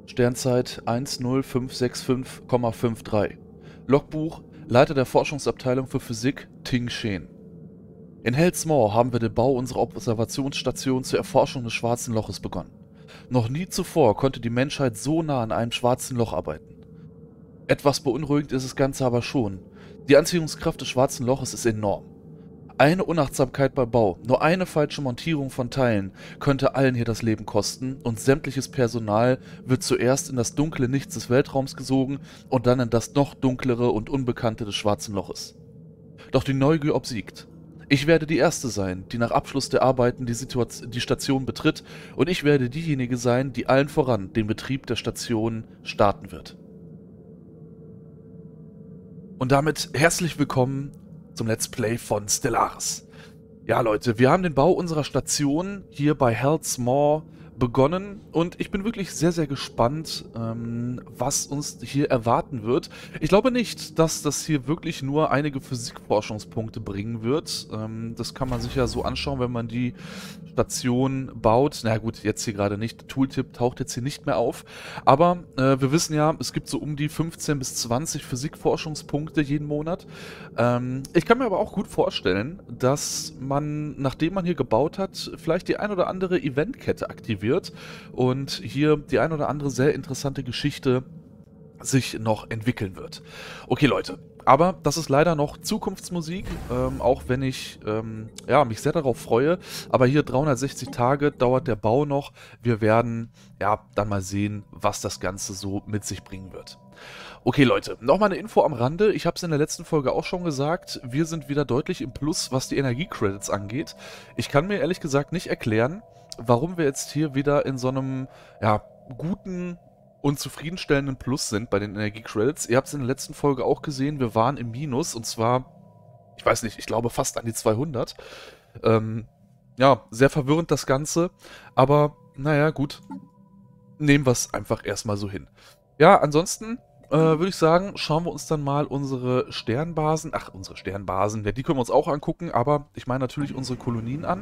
Sternzeit 10565,53. Logbuch Leiter der Forschungsabteilung für Physik Ting Shen. In Hells Moor haben wir den Bau unserer Observationsstation zur Erforschung des Schwarzen Loches begonnen. Noch nie zuvor konnte die Menschheit so nah an einem schwarzen Loch arbeiten. Etwas beunruhigend ist das Ganze aber schon. Die Anziehungskraft des Schwarzen Loches ist enorm. Eine Unachtsamkeit beim Bau, nur eine falsche Montierung von Teilen könnte allen hier das Leben kosten und sämtliches Personal wird zuerst in das dunkle Nichts des Weltraums gesogen und dann in das noch dunklere und Unbekannte des Schwarzen Loches. Doch die Neugier obsiegt. Ich werde die Erste sein, die nach Abschluss der Arbeiten die Station betritt und ich werde diejenige sein, die allen voran den Betrieb der Station starten wird. Und damit herzlich willkommen zum Let's Play von Stellaris. Ja Leute, wir haben den Bau unserer Station hier bei Hells Moor begonnen und ich bin wirklich sehr, sehr gespannt, was uns hier erwarten wird. Ich glaube nicht, dass das hier wirklich nur einige Physikforschungspunkte bringen wird. Das kann man sich ja so anschauen, wenn man die Station baut. Na gut, jetzt hier gerade nicht. Tooltip taucht jetzt hier nicht mehr auf. Aber wir wissen ja, es gibt so um die 15 bis 20 Physikforschungspunkte jeden Monat. Ich kann mir aber auch gut vorstellen, dass man, nachdem man hier gebaut hat, vielleicht die ein oder andere Eventkette aktiviert und hier die ein oder andere sehr interessante Geschichte sich noch entwickeln wird. Okay, Leute, aber das ist leider noch Zukunftsmusik, auch wenn ich ja, mich sehr darauf freue. Aber hier 360 Tage dauert der Bau noch. Wir werden ja dann mal sehen, was das Ganze so mit sich bringen wird. Okay, Leute, nochmal eine Info am Rande. Ich habe es in der letzten Folge auch schon gesagt. Wir sind wieder deutlich im Plus, was die Energiecredits angeht. Ich kann mir ehrlich gesagt nicht erklären, warum wir jetzt hier wieder in so einem ja, guten und zufriedenstellenden Plus sind bei den Energiecredits. Ihr habt es in der letzten Folge auch gesehen, wir waren im Minus und zwar, ich weiß nicht, ich glaube fast an die 200. Ja, sehr verwirrend das Ganze, aber naja, gut, nehmen wir es einfach erstmal so hin. Ja, ansonsten würde ich sagen, schauen wir uns dann mal unsere Sternbasen, unsere Sternbasen, ja, die können wir uns auch angucken, aber ich meine natürlich unsere Kolonien an.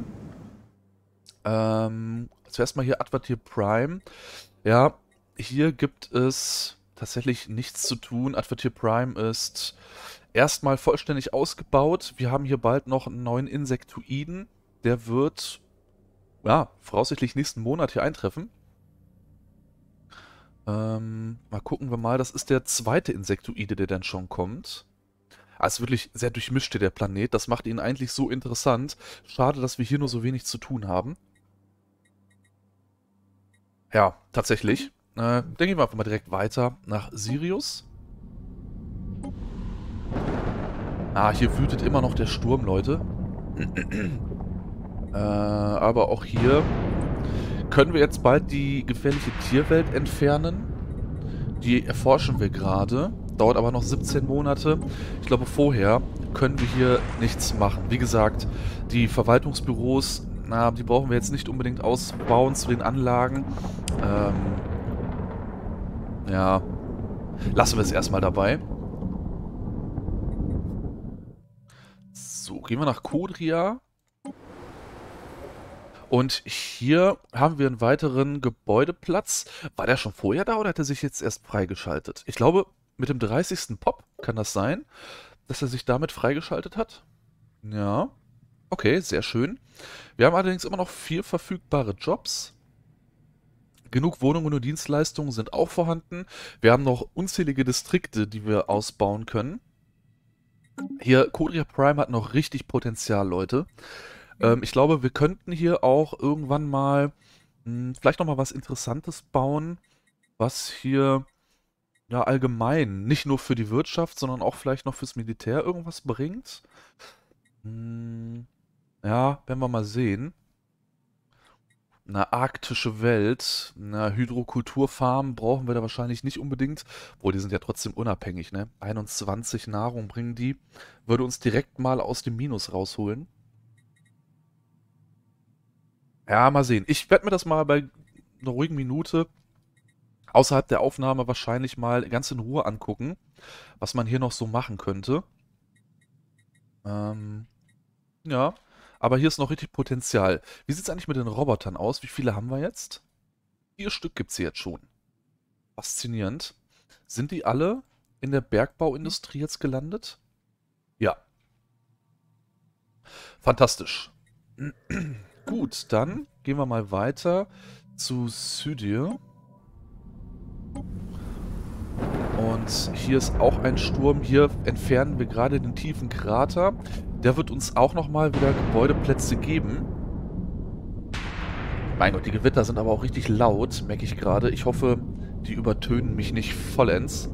Zuerst mal hier Advertier Prime. Ja, hier gibt es tatsächlich nichts zu tun. Advertier Prime ist erstmal vollständig ausgebaut. Wir haben hier bald noch einen neuen Insektoiden. Der wird, ja, voraussichtlich nächsten Monat hier eintreffen. Mal gucken wir mal. Das ist der zweite Insektoide, der dann schon kommt. Es ist wirklich sehr durchmischt hier, der Planet. Das macht ihn eigentlich so interessant. Schade, dass wir hier nur so wenig zu tun haben. Ja, tatsächlich. Dann gehen wir einfach mal direkt weiter nach Sirius. Hier wütet immer noch der Sturm, Leute. Aber auch hier können wir jetzt bald die gefährliche Tierwelt entfernen. Die erforschen wir gerade. Dauert aber noch 17 Monate. Ich glaube, vorher können wir hier nichts machen. Wie gesagt, die Verwaltungsbüros, die brauchen wir jetzt nicht unbedingt ausbauen zu den Anlagen. Ja, lassen wir es erstmal dabei. So, gehen wir nach Kodria. Und hier haben wir einen weiteren Gebäudeplatz. War der schon vorher da oder hat er sich jetzt erst freigeschaltet? Ich glaube, mit dem 30. Pop kann das sein, dass er sich damit freigeschaltet hat. Ja, okay, sehr schön. Wir haben allerdings immer noch 4 verfügbare Jobs. Genug Wohnungen und Dienstleistungen sind auch vorhanden. Wir haben noch unzählige Distrikte, die wir ausbauen können. Hier, Kodria Prime hat noch richtig Potenzial, Leute. Ich glaube, wir könnten hier auch irgendwann mal vielleicht nochmal was Interessantes bauen, was hier ja allgemein nicht nur für die Wirtschaft, sondern auch vielleicht noch fürs Militär irgendwas bringt. Ja, werden wir mal sehen. Eine arktische Welt, eine Hydrokulturfarm brauchen wir da wahrscheinlich nicht unbedingt. Boah, die sind ja trotzdem unabhängig, ne? 21 Nahrung bringen die. Würde uns direkt mal aus dem Minus rausholen. Ja, mal sehen. Ich werde mir das mal bei einer ruhigen Minute außerhalb der Aufnahme wahrscheinlich mal ganz in Ruhe angucken, was man hier noch so machen könnte. Ja, aber hier ist noch richtig Potenzial. Wie sieht es eigentlich mit den Robotern aus? Wie viele haben wir jetzt? 4 Stück gibt es hier jetzt schon. Faszinierend. Sind die alle in der Bergbauindustrie jetzt gelandet? Ja. Fantastisch. Gut, dann gehen wir mal weiter zu Südir. Und hier ist auch ein Sturm. Hier entfernen wir gerade den tiefen Krater. Der wird uns auch nochmal wieder Gebäudeplätze geben. Mein Gott, die Gewitter sind aber auch richtig laut, merke ich gerade. Ich hoffe, die übertönen mich nicht vollends.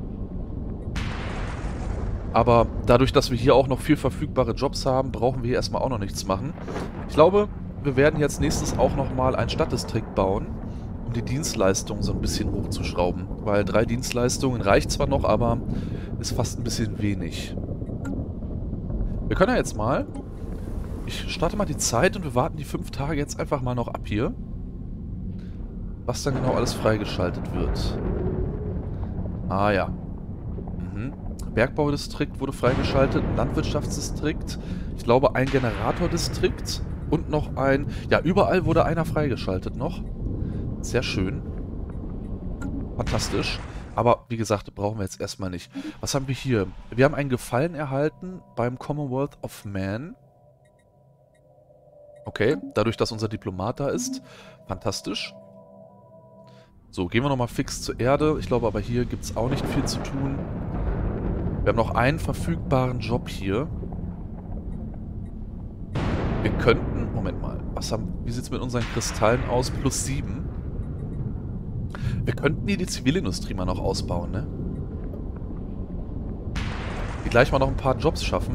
Aber dadurch, dass wir hier auch noch viel verfügbare Jobs haben, brauchen wir hier erstmal auch noch nichts machen. Ich glaube, wir werden jetzt nächstes auch nochmal ein Stadtdistrikt bauen, um die Dienstleistungen so ein bisschen hochzuschrauben. Weil 3 Dienstleistungen reicht zwar noch, aber ist fast ein bisschen wenig. Wir können ja jetzt mal... Ich starte mal die Zeit und wir warten die 5 Tage jetzt einfach mal noch ab hier. Was dann genau alles freigeschaltet wird. Ah ja. Bergbaudistrikt wurde freigeschaltet, ein Landwirtschaftsdistrikt, ich glaube ein Generatordistrikt und noch ein... Ja, überall wurde einer freigeschaltet noch. Sehr schön. Fantastisch. Aber wie gesagt, brauchen wir jetzt erstmal nicht. Was haben wir hier? Wir haben einen Gefallen erhalten beim Commonwealth of Man. Okay, dadurch, dass unser Diplomat da ist. Fantastisch. So, gehen wir nochmal fix zur Erde. Ich glaube aber hier gibt es auch nicht viel zu tun. Wir haben noch einen verfügbaren Job hier. Wir könnten... Moment mal. Wie sieht es mit unseren Kristallen aus? +7. Wir könnten hier die Zivilindustrie mal noch ausbauen, ne? Die gleich mal noch ein paar Jobs schaffen.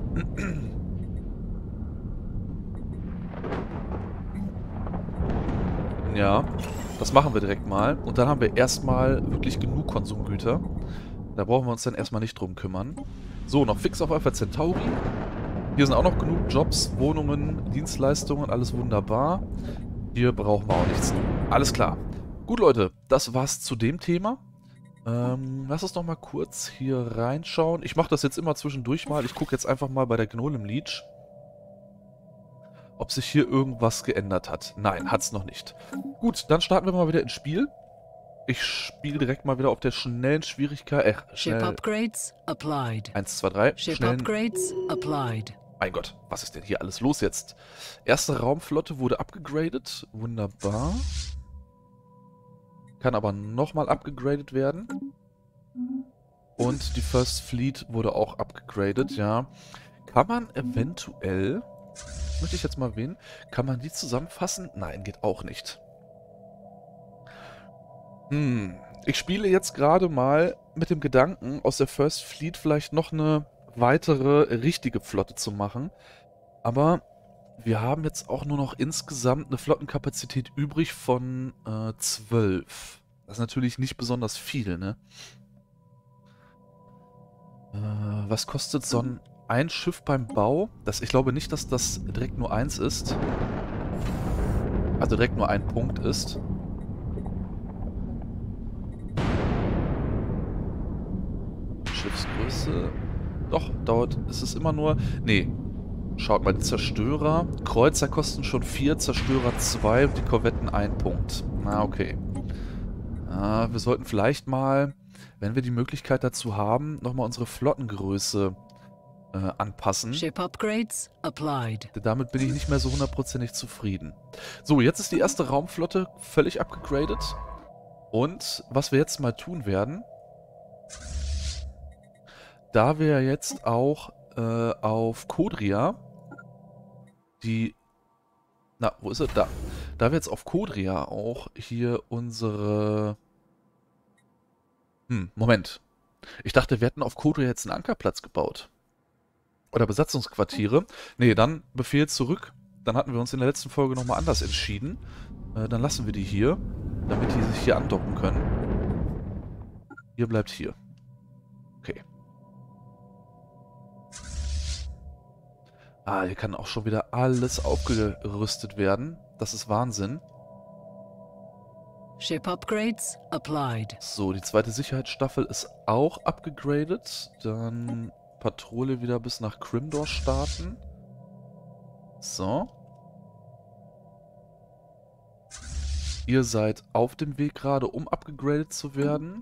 Ja, das machen wir direkt mal. Und dann haben wir erstmal wirklich genug Konsumgüter. Da brauchen wir uns dann erstmal nicht drum kümmern. So, noch fix auf Alpha Centauri. Hier sind auch noch genug Jobs, Wohnungen, Dienstleistungen, alles wunderbar. Hier brauchen wir auch nichts. Alles klar. Gut, Leute, das war's zu dem Thema. Lass uns noch mal kurz hier reinschauen. Ich mache das jetzt immer zwischendurch mal. Ich gucke jetzt einfach mal bei der Gnolem Leech, ob sich hier irgendwas geändert hat. Nein, hat's noch nicht. Gut, dann starten wir mal wieder ins Spiel. Ich spiele direkt mal wieder auf der schnellen Schwierigkeit. Ship upgrades applied. 1, 2, 3. Ship Schnellen. upgrades applied. Mein Gott, was ist denn hier alles los jetzt? Erste Raumflotte wurde abgegradet. Wunderbar. Kann aber nochmal abgegradet werden. Und die First Fleet wurde auch abgegradet, ja. Kann man eventuell... Möchte ich jetzt mal wählen. Kann man die zusammenfassen? Nein, geht auch nicht. Ich spiele jetzt gerade mal mit dem Gedanken, aus der First Fleet vielleicht noch eine weitere richtige Flotte zu machen. Aber wir haben jetzt auch nur noch insgesamt eine Flottenkapazität übrig von 12. Das ist natürlich nicht besonders viel, ne? Was kostet so ein Schiff beim Bau? Ich glaube nicht, dass das direkt nur eins ist. Also direkt nur ein Punkt ist. Schiffsgröße. Doch, ist es immer nur... Nee. Schaut mal, die Zerstörer. Kreuzer kosten schon 4, Zerstörer 2 und die Korvetten 1 Punkt. Na, okay. Wir sollten vielleicht mal, wenn wir die Möglichkeit dazu haben, nochmal unsere Flottengröße anpassen. Ship upgrades applied. Damit bin ich nicht mehr so hundertprozentig zufrieden. So, jetzt ist die erste Raumflotte völlig abgegradet. Und was wir jetzt mal tun werden, da wir jetzt auch auf Kodria Na, wo ist er? Da. Da wir jetzt auf Kodria auch hier unsere... Moment. Ich dachte, wir hätten auf Kodria jetzt einen Ankerplatz gebaut. Oder Besatzungsquartiere. Nee, dann Befehl zurück. Dann hatten wir uns in der letzten Folge nochmal anders entschieden. Dann lassen wir die hier, damit die sich hier andocken können. Ihr bleibt hier. Okay. Hier kann auch schon wieder alles aufgerüstet werden. Das ist Wahnsinn. Ship upgrades applied. So, die zweite Sicherheitsstaffel ist auch abgegradet. Dann Patrouille wieder bis nach Crimdor starten. So. Ihr seid auf dem Weg gerade, um abgegradet zu werden.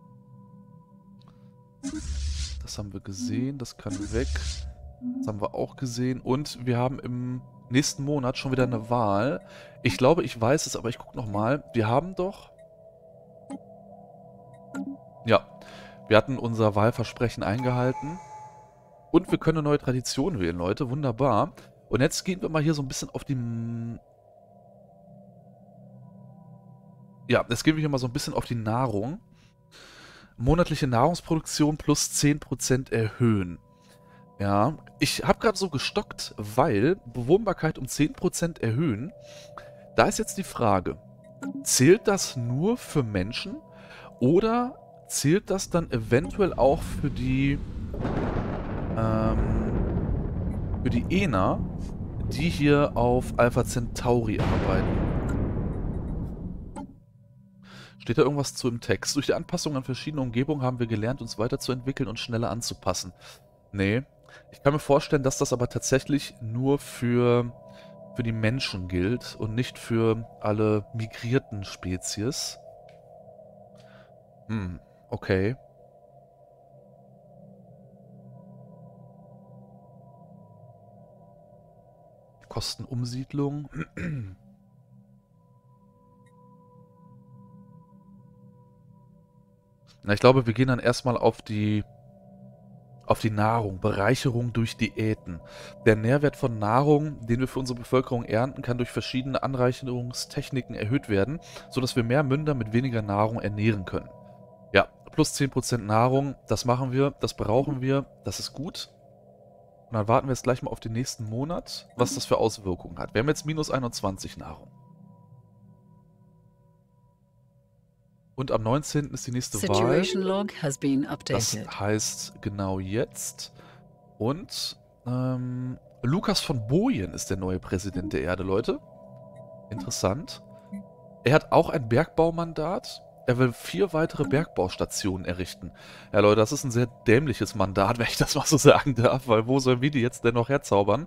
Das haben wir gesehen, das kann weg. Das haben wir auch gesehen. Und wir haben im nächsten Monat schon wieder eine Wahl. Ich glaube, ich weiß es, aber ich gucke nochmal. Wir haben doch... Ja, wir hatten unser Wahlversprechen eingehalten. Und wir können eine neue Tradition wählen, Leute. Wunderbar. Und jetzt gehen wir mal hier so ein bisschen auf die... Ja, jetzt gehen wir hier mal so ein bisschen auf die Nahrung. Monatliche Nahrungsproduktion plus 10% erhöhen. Ja, ich habe gerade so gestockt, weil Bewohnbarkeit um 10% erhöhen. Da ist jetzt die Frage, zählt das nur für Menschen oder zählt das dann eventuell auch für die Ener, die hier auf Alpha Centauri arbeiten? Steht da irgendwas zu im Text? Durch die Anpassung an verschiedene Umgebungen haben wir gelernt, uns weiterzuentwickeln und schneller anzupassen. Nee. Ich kann mir vorstellen, dass das aber tatsächlich nur für die Menschen gilt und nicht für alle migrierten Spezies. Okay. Kostenumsiedlung. Na, ich glaube, wir gehen dann erstmal auf die Nahrung, Bereicherung durch Diäten. Der Nährwert von Nahrung, den wir für unsere Bevölkerung ernten, kann durch verschiedene Anreicherungstechniken erhöht werden, sodass wir mehr Münder mit weniger Nahrung ernähren können. Ja, plus 10% Nahrung, das machen wir, das brauchen wir, das ist gut. Und dann warten wir jetzt gleich mal auf den nächsten Monat, was das für Auswirkungen hat. Wir haben jetzt minus 21 Nahrung. Und am 19. ist die nächste Wahl. Das heißt genau jetzt. Und Lukas von Bojen ist der neue Präsident der Erde, Leute. Interessant. Er hat auch ein Bergbaumandat. Er will 4 weitere Bergbaustationen errichten. Ja, Leute, das ist ein sehr dämliches Mandat, wenn ich das mal so sagen darf, weil wo sollen wir die jetzt denn noch herzaubern?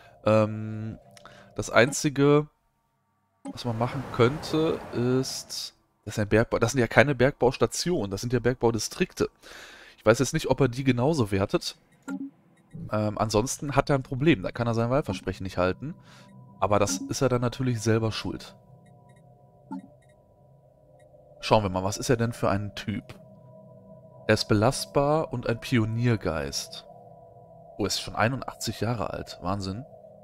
Das Einzige, was man machen könnte, ist... Das ist ein Bergbau. Das sind ja keine Bergbaustationen, das sind ja Bergbaudistrikte. Ich weiß jetzt nicht, ob er die genauso wertet. Ansonsten hat er ein Problem. Da kann er sein Wahlversprechen nicht halten. Aber das ist er dann natürlich selber schuld. Schauen wir mal, was ist er denn für ein Typ? Er ist belastbar und ein Pioniergeist. Oh, er ist schon 81 Jahre alt. Wahnsinn.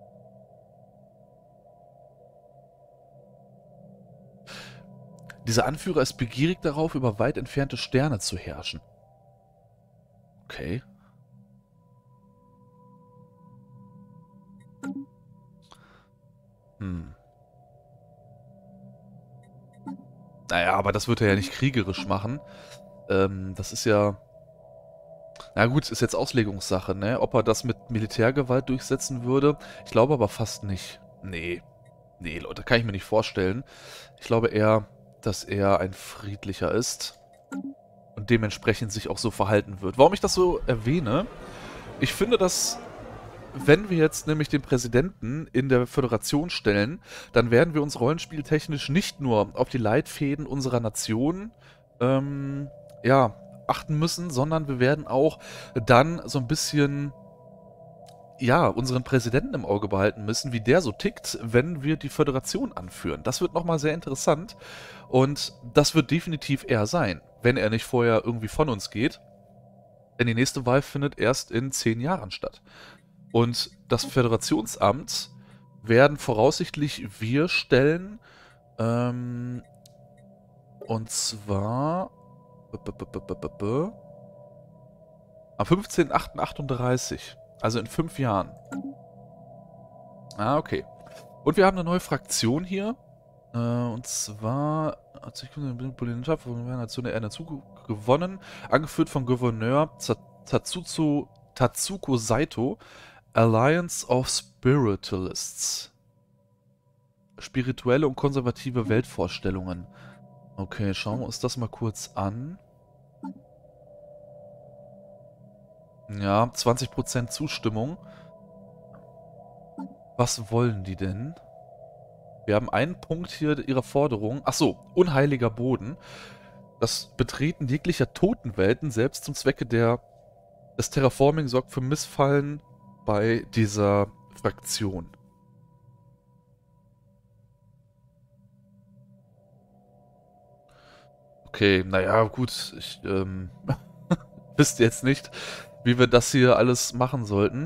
Dieser Anführer ist begierig darauf, über weit entfernte Sterne zu herrschen. Okay. Naja, aber das wird er ja nicht kriegerisch machen. Das ist ja... Na gut, ist jetzt Auslegungssache, ne? Ob er das mit Militärgewalt durchsetzen würde. Ich glaube aber fast nicht. Nee. Nee, Leute, kann ich mir nicht vorstellen. Ich glaube eher, dass er ein friedlicher ist und dementsprechend sich auch so verhalten wird. Warum ich das so erwähne? Ich finde, dass, wenn wir jetzt nämlich den Präsidenten in der Föderation stellen, dann werden wir uns rollenspieltechnisch nicht nur auf die Leitfäden unserer Nation ja, achten müssen, sondern wir werden auch dann so ein bisschen... ja, unseren Präsidenten im Auge behalten müssen, wie der so tickt, wenn wir die Föderation anführen. Das wird nochmal sehr interessant und das wird definitiv er sein, wenn er nicht vorher irgendwie von uns geht. Denn die nächste Wahl findet erst in 10 Jahren statt. Und das Föderationsamt werden voraussichtlich wir stellen, und zwar am 15.08.38. Also in 5 Jahren. Ah, okay. Und wir haben eine neue Fraktion hier. Und zwar hat sich die Nation der Erde gewonnen. Angeführt von Gouverneur Tatsuko Saito. Alliance of Spiritualists. Spirituelle und konservative Weltvorstellungen. Okay, schauen wir uns das mal kurz an. Ja, 20% Zustimmung. Was wollen die denn? Wir haben einen Punkt hier ihrer Forderung. Achso, unheiliger Boden. Das Betreten jeglicher Totenwelten, selbst zum Zwecke des Terraforming, sorgt für Missfallen bei dieser Fraktion. Okay, naja, gut. Ich wüsste jetzt nicht, wie wir das hier alles machen sollten.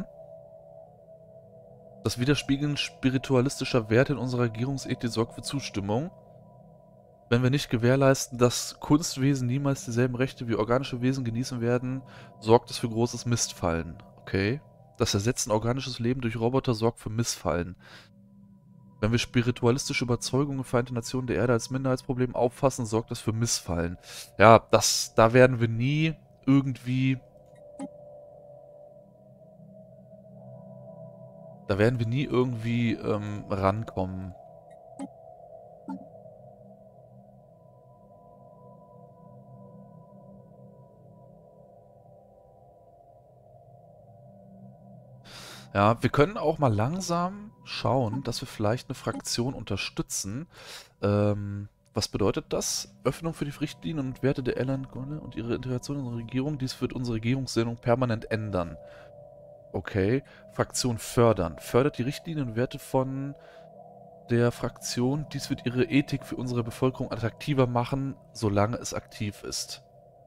Das Widerspiegeln spiritualistischer Werte in unserer Regierungsethik sorgt für Zustimmung. Wenn wir nicht gewährleisten, dass Kunstwesen niemals dieselben Rechte wie organische Wesen genießen werden, sorgt es für großes Missfallen. Okay. Das Ersetzen organisches Leben durch Roboter sorgt für Missfallen. Wenn wir spiritualistische Überzeugungen Vereinte Nationen der Erde als Minderheitsproblem auffassen, sorgt das für Missfallen. Ja, da werden wir nie irgendwie... Da werden wir nie irgendwie rankommen. Ja, wir können auch mal langsam schauen, dass wir vielleicht eine Fraktion unterstützen. Was bedeutet das? Öffnung für die Richtlinien und Werte der Ellen und ihre Integration in unsere Regierung. Dies wird unsere Regierungssendung permanent ändern. Okay. Fraktion fördern. Fördert die Richtlinien und Werte von der Fraktion. Dies wird ihre Ethik für unsere Bevölkerung attraktiver machen, solange es aktiv ist.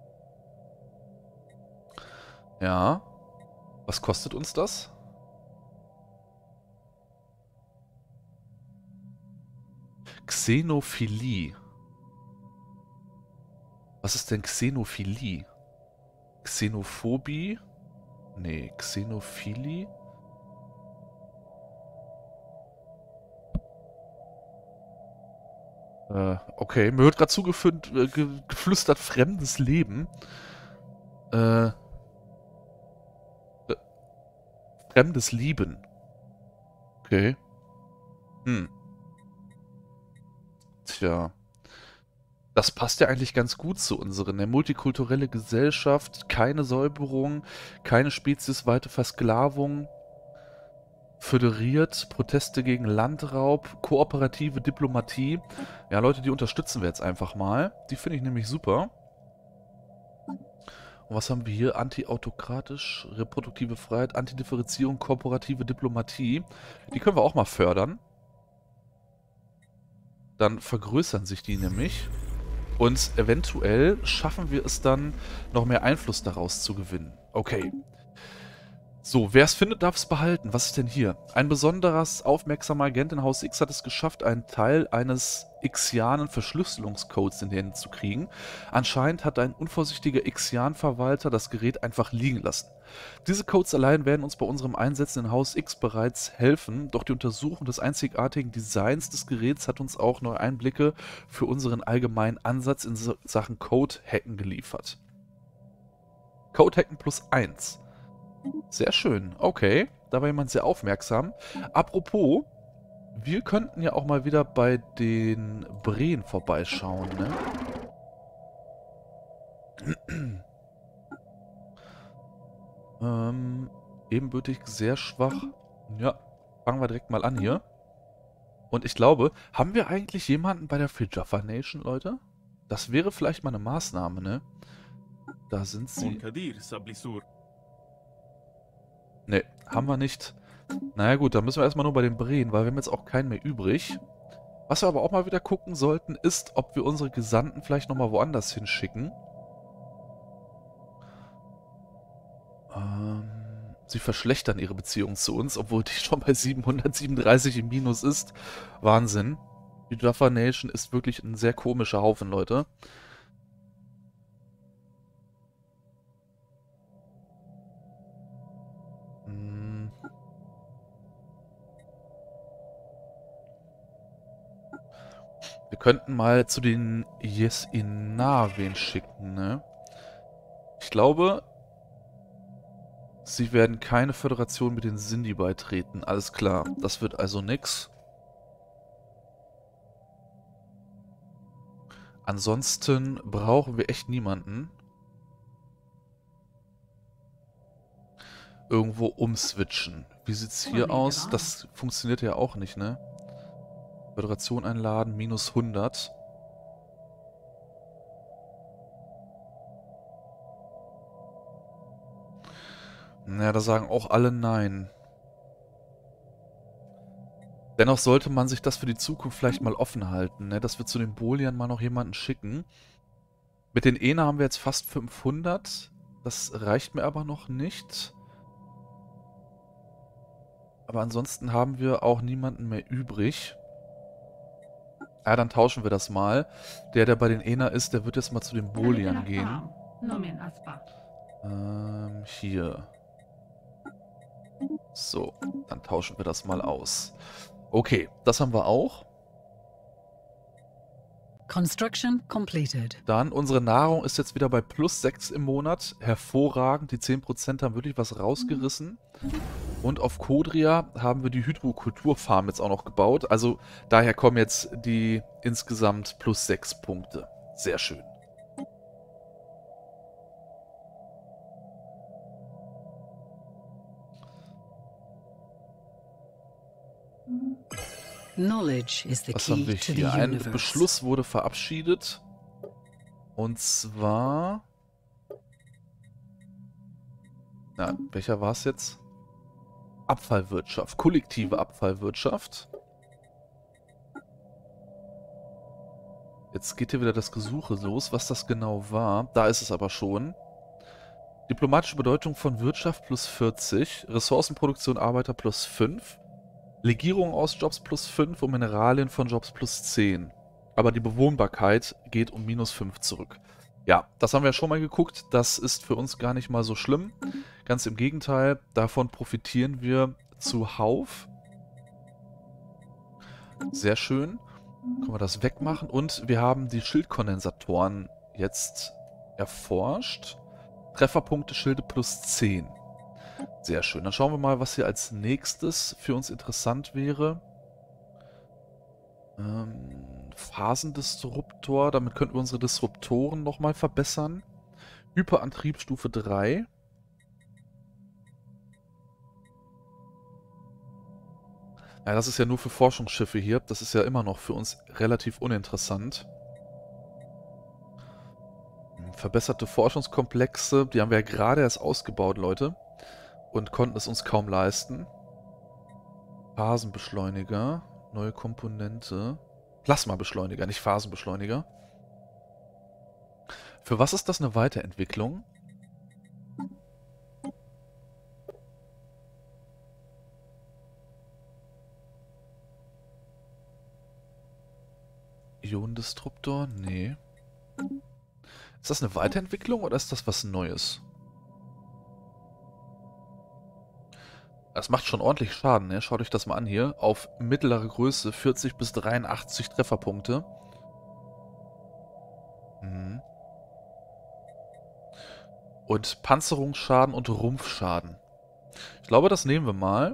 Ja. Was kostet uns das? Xenophilie. Was ist denn Xenophilie? Xenophobie? Nee, Xenophilie? Okay, mir wird gerade geflüstert fremdes Leben. Fremdes Lieben. Okay. Tja. Das passt ja eigentlich ganz gut zu unseren. Eine multikulturelle Gesellschaft, keine Säuberung, keine speziesweite Versklavung, föderiert, Proteste gegen Landraub, kooperative Diplomatie. Ja, Leute, die unterstützen wir jetzt einfach mal. Die finde ich nämlich super. Und was haben wir hier? Anti-autokratisch, reproduktive Freiheit, Antidifferenzierung, kooperative Diplomatie. Die können wir auch mal fördern. Dann vergrößern sich die nämlich. Und eventuell schaffen wir es dann, noch mehr Einfluss daraus zu gewinnen. Okay. So, wer es findet, darf es behalten. Was ist denn hier? Ein besonderes, aufmerksamer Agent in Haus X hat es geschafft, einen Teil eines Xianen Verschlüsselungscodes in die Hände zu kriegen. Anscheinend hat ein unvorsichtiger Xian-Verwalter das Gerät einfach liegen lassen. Diese Codes allein werden uns bei unserem Einsetzen in Haus X bereits helfen, doch die Untersuchung des einzigartigen Designs des Geräts hat uns auch neue Einblicke für unseren allgemeinen Ansatz in Sachen Code-Hacken geliefert. Code-Hacken +1. Sehr schön. Okay, da war jemand sehr aufmerksam. Apropos, wir könnten ja auch mal wieder bei den Breen vorbeischauen, ne? Ebenbürtig sehr schwach. Ja, fangen wir direkt mal an hier. Und ich glaube, haben wir eigentlich jemanden bei der Free Jaffa Nation, Leute? Das wäre vielleicht mal eine Maßnahme, ne? Da sind sie. Ne, haben wir nicht. Naja gut, dann müssen wir erstmal nur bei den Breen, weil wir haben jetzt auch keinen mehr übrig. Was wir aber auch mal wieder gucken sollten, ist, ob wir unsere Gesandten vielleicht nochmal woanders hinschicken. Sie verschlechtern ihre Beziehung zu uns, obwohl die schon bei 737 im Minus ist. Wahnsinn. Die Jaffa Nation ist wirklich ein sehr komischer Haufen, Leute. Wir könnten mal zu den Yes-Ina wen schicken, ne? Ich glaube, sie werden keine Föderation mit den Sindhi beitreten. Alles klar. Das wird also nix. Ansonsten brauchen wir echt niemanden. Irgendwo umswitchen. Wie sieht's hier aus? Das funktioniert ja auch nicht, ne? Föderation einladen, minus 100. Naja, da sagen auch alle nein. Dennoch sollte man sich das für die Zukunft vielleicht mal offen halten, ne? Dass wir zu den Boliern mal noch jemanden schicken. Mit den Ena haben wir jetzt fast 500. Das reicht mir aber noch nicht. Aber ansonsten haben wir auch niemanden mehr übrig. Ja, dann tauschen wir das mal. Der bei den Ena ist, der wird jetzt mal zu den Boliern gehen. Hier. So, dann tauschen wir das mal aus. Okay, das haben wir auch. Construction completed. Dann, unsere Nahrung ist jetzt wieder bei plus 6 im Monat. Hervorragend, die 10% haben wirklich was rausgerissen. Und auf Kodria haben wir die Hydrokulturfarm jetzt auch noch gebaut. Also daher kommen jetzt die insgesamt plus 6 Punkte. Sehr schön. Knowledge is the Was haben key wir to the hier? Ein universe. Beschluss wurde verabschiedet. Und zwar... Na, welcher war es jetzt? Abfallwirtschaft. Kollektive Abfallwirtschaft. Jetzt geht hier wieder das Gesuche los, was das genau war. Da ist es aber schon. Diplomatische Bedeutung von Wirtschaft plus 40. Ressourcenproduktion Arbeiter plus 5. Legierung aus Jobs plus 5 und Mineralien von Jobs plus 10. Aber die Bewohnbarkeit geht um minus 5 zurück. Ja, das haben wir ja schon mal geguckt. Das ist für uns gar nicht mal so schlimm. Ganz im Gegenteil, davon profitieren wir zuhauf. Sehr schön. Können wir das wegmachen. Und wir haben die Schildkondensatoren jetzt erforscht. Trefferpunkte Schilde plus 10. Sehr schön. Dann schauen wir mal, was hier als nächstes für uns interessant wäre. Phasendisruptor. Damit könnten wir unsere Disruptoren nochmal verbessern. Hyperantrieb Stufe 3. Ja, das ist ja nur für Forschungsschiffe hier. Das ist ja immer noch für uns relativ uninteressant. Verbesserte Forschungskomplexe. Die haben wir ja gerade erst ausgebaut, Leute. Und konnten es uns kaum leisten. Phasenbeschleuniger. Neue Komponente. Plasmabeschleuniger, nicht Phasenbeschleuniger. Für was ist das eine Weiterentwicklung? Ionendisruptor? Nee. Ist das eine Weiterentwicklung oder ist das was Neues? Das macht schon ordentlich Schaden, ne? Schaut euch das mal an hier. Auf mittlere Größe 40 bis 83 Trefferpunkte. Mhm. Und Panzerungsschaden und Rumpfschaden. Ich glaube, das nehmen wir mal.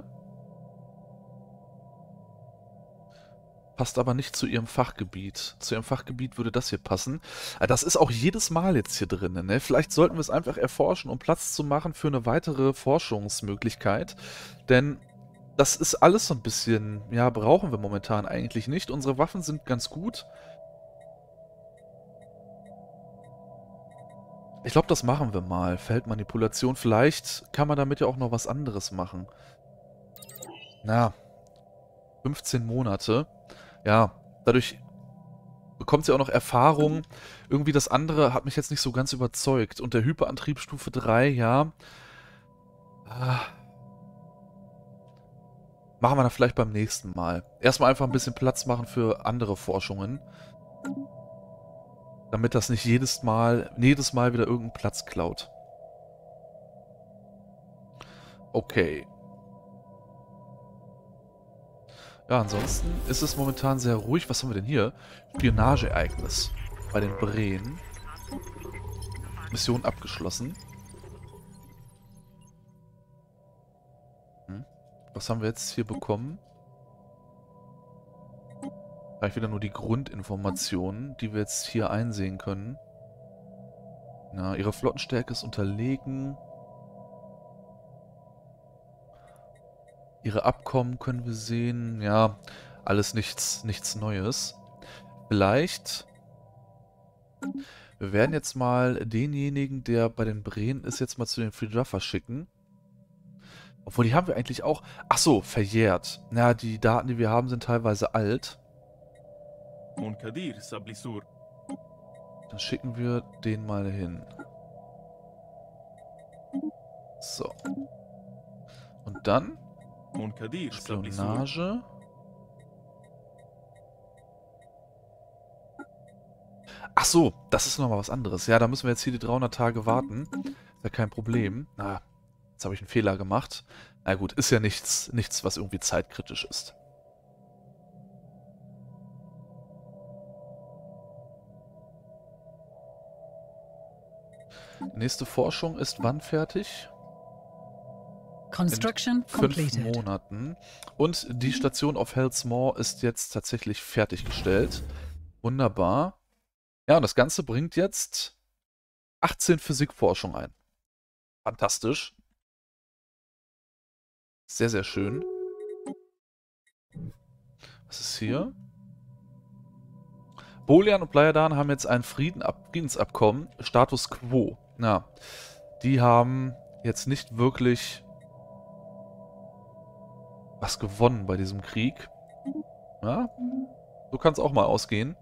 Passt aber nicht zu ihrem Fachgebiet. Zu ihrem Fachgebiet würde das hier passen. Das ist auch jedes Mal jetzt hier drin, ne? Vielleicht sollten wir es einfach erforschen, um Platz zu machen für eine weitere Forschungsmöglichkeit. Denn das ist alles so ein bisschen, ja, brauchen wir momentan eigentlich nicht. Unsere Waffen sind ganz gut. Ich glaube, das machen wir mal. Feldmanipulation. Vielleicht kann man damit ja auch noch was anderes machen. Na, 15 Monate. Ja, dadurch bekommt sie auch noch Erfahrung. Irgendwie das andere hat mich jetzt nicht so ganz überzeugt. Und der Hyperantrieb Stufe 3, ja. Machen wir da vielleicht beim nächsten Mal. Erstmal einfach ein bisschen Platz machen für andere Forschungen. Damit das nicht jedes Mal wieder irgendeinen Platz klaut. Okay. Ja, ansonsten ist es momentan sehr ruhig. Was haben wir denn hier? Spionageereignis bei den Breen. Mission abgeschlossen. Was haben wir jetzt hier bekommen? Vielleicht wieder nur die Grundinformationen, die wir jetzt hier einsehen können. Na, ihre Flottenstärke ist unterlegen. Ihre Abkommen können wir sehen. Ja, alles nichts Neues. Vielleicht... Wir werden jetzt mal denjenigen, der bei den Breen ist, jetzt mal zu den Free Duffer schicken. Obwohl, die haben wir eigentlich auch... Ach so, verjährt. Na, die Daten, die wir haben, sind teilweise alt. Dann schicken wir den mal hin. So. Und dann... Spionage. Ach so, das ist nochmal was anderes. Ja, da müssen wir jetzt hier die 300 Tage warten. Ist ja kein Problem. Na, jetzt habe ich einen Fehler gemacht. Na gut, ist ja nichts, was irgendwie zeitkritisch ist. Die nächste Forschung ist wann fertig? Construction In 5 completed. Monaten. Und die Station auf Hells Moor ist jetzt tatsächlich fertiggestellt. Wunderbar. Ja, und das Ganze bringt jetzt 18 Physikforschung ein. Fantastisch. Sehr, sehr schön. Was ist hier? Bolian und Plaiadan haben jetzt ein Friedensabkommen, Status Quo. Na, die haben jetzt nicht wirklich was gewonnen bei diesem Krieg. Ja, so kann es auch mal ausgehen.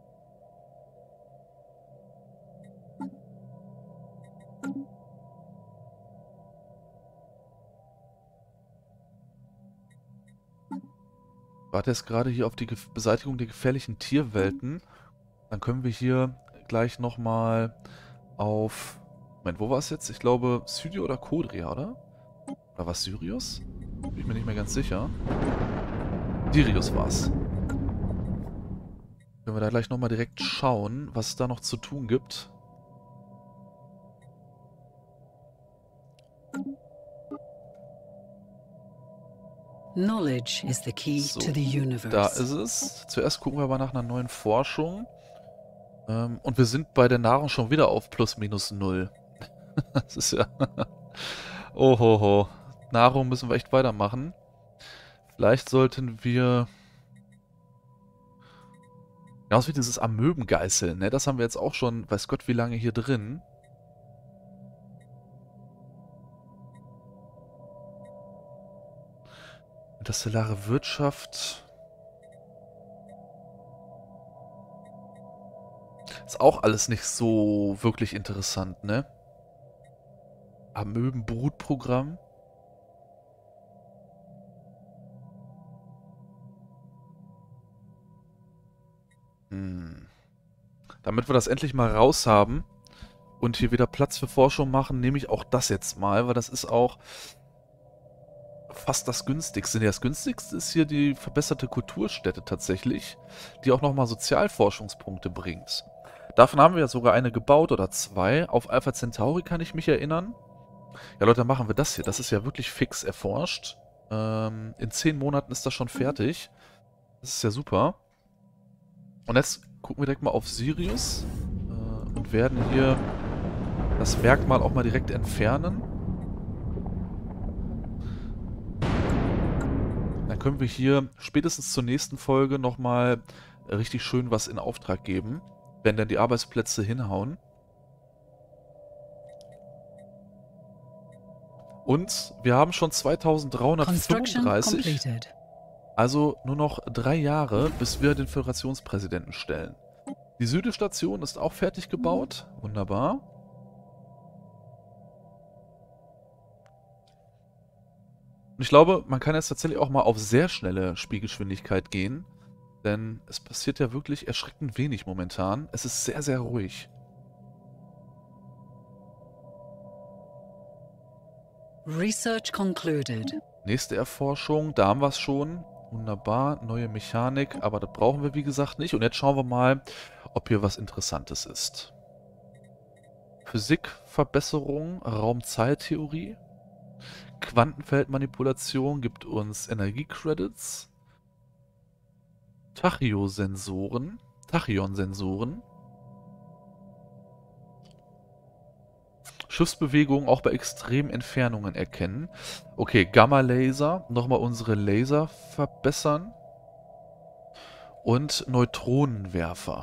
Ich warte jetzt gerade hier auf die Beseitigung der gefährlichen Tierwelten. Dann können wir hier gleich nochmal auf... Moment, wo war es jetzt? Ich glaube, Syrio oder Kodria, oder? Oder was, Sirius? Bin ich mir nicht mehr ganz sicher. Sirius war's. Können wir da gleich nochmal direkt schauen, was es da noch zu tun gibt. Knowledge is the key So, to the universe. da ist es. Zuerst gucken wir aber nach einer neuen Forschung. Und wir sind bei der Nahrung schon wieder auf plus minus 0. Das ist ja... Ohoho. Nahrung müssen wir echt weitermachen. Vielleicht sollten wir... Genauso wie dieses Amöbengeißeln, ne? Das haben wir jetzt auch schon, weiß Gott wie lange hier drin. Interstellare Wirtschaft. Ist auch alles nicht so wirklich interessant, ne? Amöbenbrutprogramm. Damit wir das endlich mal raus haben und hier wieder Platz für Forschung machen, nehme ich auch das jetzt mal, weil das ist auch fast das günstigste. Nee, das günstigste ist hier die verbesserte Kulturstätte tatsächlich, die auch nochmal Sozialforschungspunkte bringt. Davon haben wir ja sogar eine gebaut oder 2. Auf Alpha Centauri kann ich mich erinnern. Ja Leute, dann machen wir das hier. Das ist ja wirklich fix erforscht. In 10 Monaten ist das schon fertig. Das ist ja super. Und jetzt gucken wir direkt mal auf Sirius und werden hier das Merkmal auch mal direkt entfernen. Dann können wir hier spätestens zur nächsten Folge nochmal richtig schön was in Auftrag geben, wenn dann die Arbeitsplätze hinhauen. Und wir haben schon 2335. Also nur noch 3 Jahre, bis wir den Föderationspräsidenten stellen. Die Südestation ist auch fertig gebaut. Wunderbar. Und ich glaube, man kann jetzt tatsächlich auch mal auf sehr schnelle Spielgeschwindigkeit gehen. Denn es passiert ja wirklich erschreckend wenig momentan. Es ist sehr, sehr ruhig. Research concluded. Nächste Erforschung, da haben wir es schon. Wunderbar, neue Mechanik, aber das brauchen wir wie gesagt nicht. Und jetzt schauen wir mal, ob hier was Interessantes ist. Physikverbesserung, Raumzeittheorie. Quantenfeldmanipulation gibt uns Energiecredits. Tachyon-Sensoren. Schiffsbewegungen auch bei extremen Entfernungen erkennen. Okay, Gamma-Laser. Nochmal unsere Laser verbessern. und Neutronenwerfer.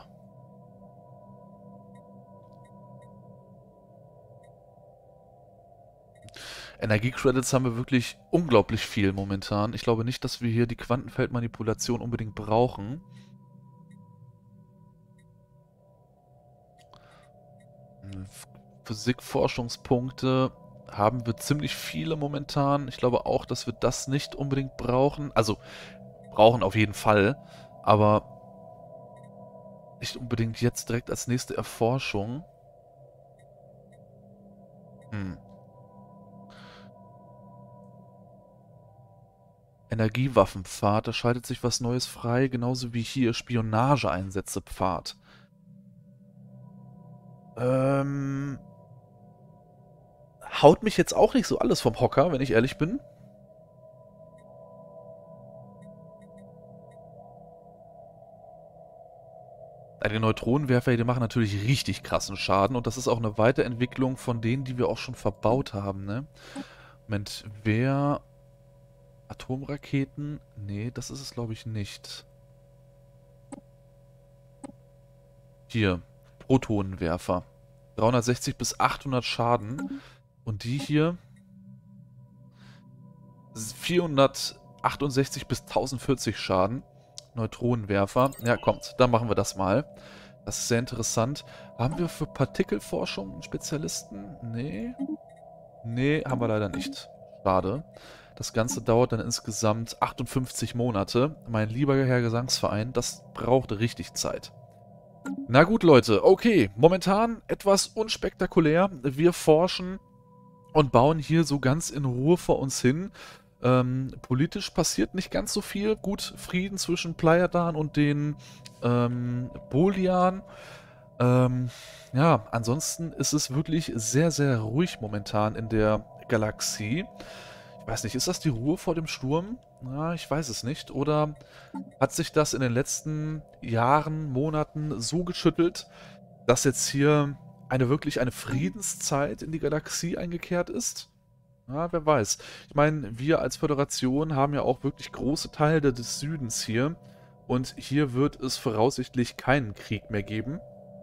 Energiecredits haben wir wirklich unglaublich viel momentan. Ich glaube nicht, dass wir hier die Quantenfeldmanipulation unbedingt brauchen. Physikforschungspunkte haben wir ziemlich viele momentan. Ich glaube auch, dass wir das nicht unbedingt brauchen. Also, brauchen auf jeden Fall, aber nicht unbedingt jetzt direkt als nächste Erforschung. Energiewaffenpfad, da schaltet sich was Neues frei, genauso wie hier Spionageeinsätze Pfad. Haut mich jetzt auch nicht so alles vom Hocker, wenn ich ehrlich bin. Die Neutronenwerfer, die machen natürlich richtig krassen Schaden und das ist auch eine Weiterentwicklung von denen, die wir auch schon verbaut haben, ne? Moment, wer... Atomraketen? Nee, das ist es glaube ich nicht. Hier, Protonenwerfer. 360 bis 800 Schaden. Und die hier 468 bis 1040 Schaden. Neutronenwerfer. Ja, kommt, dann machen wir das mal. Das ist sehr interessant. Haben wir für Partikelforschung einen Spezialisten? Nee. Nee, haben wir leider nicht. Schade. Das Ganze dauert dann insgesamt 58 Monate. Mein lieber Herr Gesangsverein, das braucht richtig Zeit. Na gut, Leute, okay. Momentan etwas unspektakulär. Wir forschen und bauen hier so ganz in Ruhe vor uns hin. Politisch passiert nicht ganz so viel. Gut, Frieden zwischen Pleiadan und den Bolian. Ja, ansonsten ist es wirklich sehr, sehr ruhig momentan in der Galaxie. Ich weiß nicht, ist das die Ruhe vor dem Sturm? Na, ich weiß es nicht. Oder hat sich das in den letzten Jahren, Monaten so geschüttelt, dass jetzt hier wirklich eine Friedenszeit in die Galaxie eingekehrt ist? Ja, wer weiß. Ich meine, wir als Föderation haben ja auch wirklich große Teile des Südens hier. Und hier wird es voraussichtlich keinen Krieg mehr geben.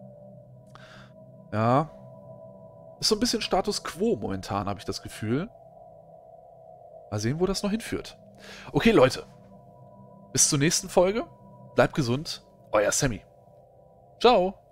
Ja. Ist so ein bisschen Status Quo momentan, habe ich das Gefühl. Mal sehen, wo das noch hinführt. Okay, Leute. Bis zur nächsten Folge. Bleibt gesund. Euer Sammy. Ciao.